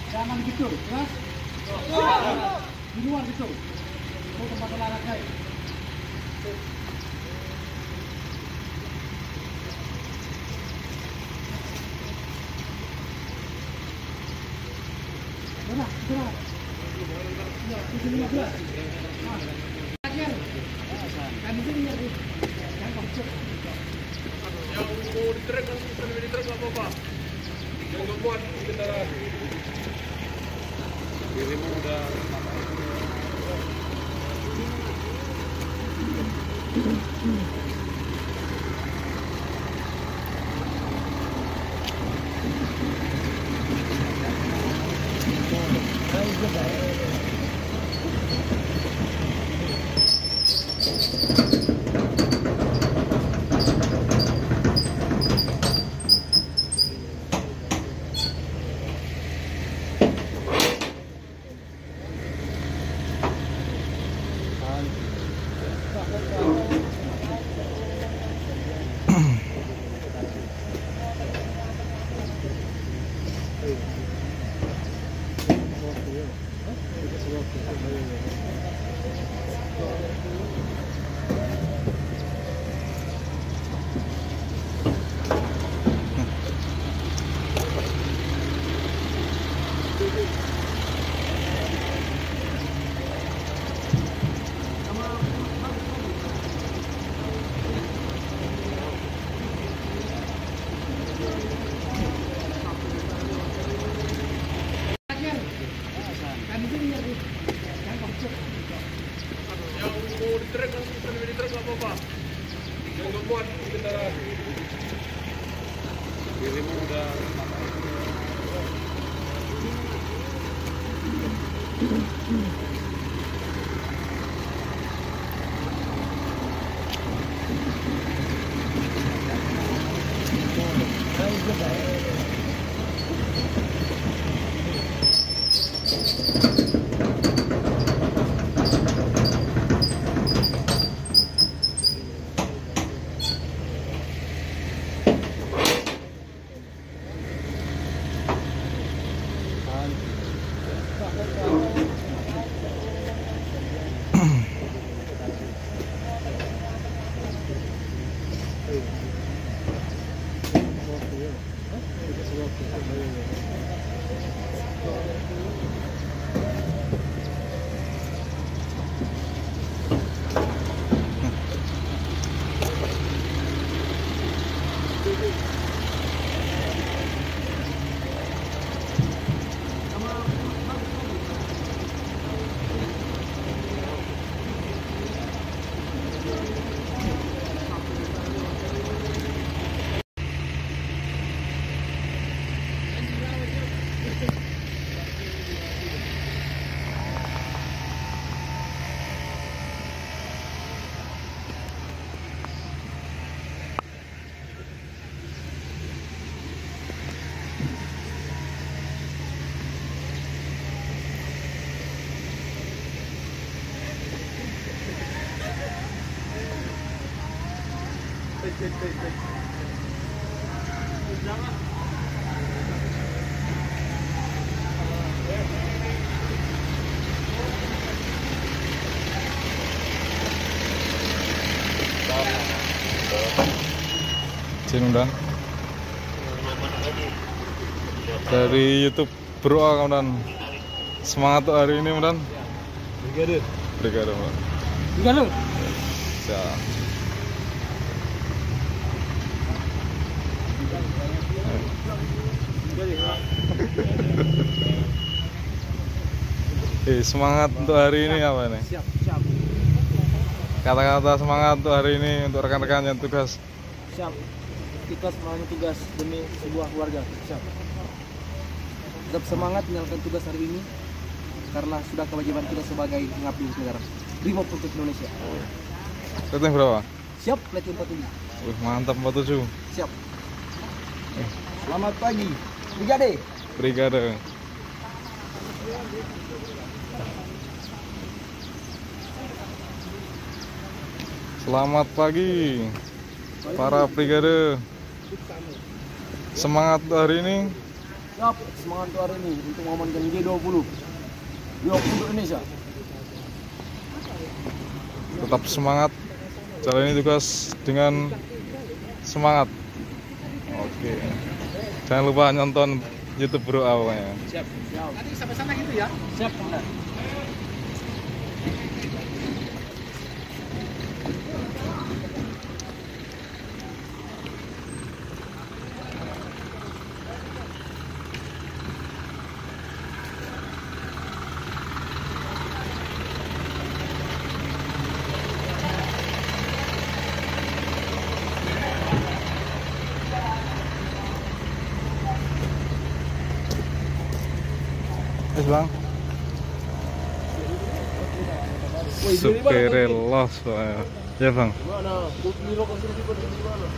Jangan gitu, jelas? Di luar gitu. Itu tempat olahraga ya. Mana? Mana? Ya, 715. Nah. Kan di sini ya, Bu. Yang konsep. Yang mau diterek langsung sambil diterek nggak apa-apa. Yang nggak muat di kendaraan. Dirimu udah diterek langsung sambil diterek nggak apa-apa. Yang nggak muat di kendaraan. Dirimu udah Dan dari YouTube Bro kemudian semangat tuh hari ini kemudian brigade Enggak, siap. Semangat untuk hari ini apa nih? Siap, siap. Kata-kata semangat untuk hari ini untuk rekan-rekan yang tugas. Siap. Kita semangat tugas demi sebuah keluarga. Siap. Tetap semangat menjalankan tugas hari ini karena sudah kewajiban kita sebagai pengabdi negara. Brimob untuk Indonesia. Rating berapa? Siap, Platoon 47. Mantap 47. Siap. Selamat pagi, Brigade. Brigade. Selamat pagi para brigade. Semangat hari ini Siap, semangat untuk hari ini untuk mengamankan G20 untuk Indonesia. Tetap semangat, jalani tugas dengan semangat. Oke, jangan lupa nonton YouTube Bro awalnya. Siap. Nanti sampai sana gitu ya. Siap, Komandan. Bang, supir los soalnya. Ya bang. Mana? Biro konstruksi di mana?